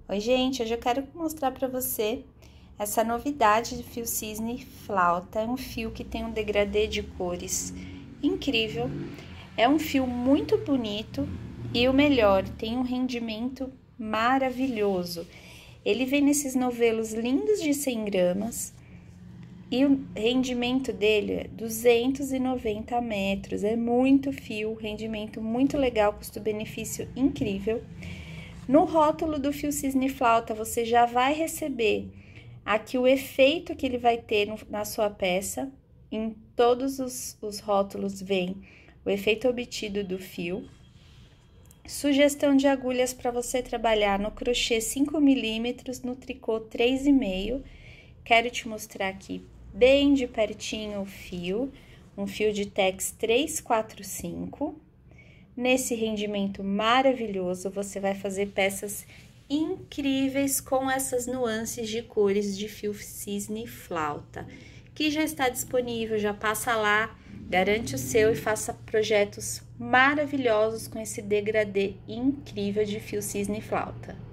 Oi, gente, hoje eu quero mostrar para você essa novidade de fio cisne flauta. É um fio que tem um degradê de cores incrível, é um fio muito bonito e o melhor, tem um rendimento maravilhoso. Ele vem nesses novelos lindos de 100 gramas e o rendimento dele é 290 metros, é muito fio, rendimento muito legal, custo-benefício incrível. No rótulo do fio cisne flauta, você já vai receber aqui o efeito que ele vai ter na sua peça. Em todos os rótulos vem o efeito obtido do fio. Sugestão de agulhas para você trabalhar no crochê 5 milímetros, no tricô 3,5. Quero te mostrar aqui bem de pertinho o fio, um fio de Tex 345. Nesse rendimento maravilhoso, você vai fazer peças incríveis com essas nuances de cores de fio cisne flauta, que já está disponível, já passa lá, garante o seu e faça projetos maravilhosos com esse degradê incrível de fio cisne flauta.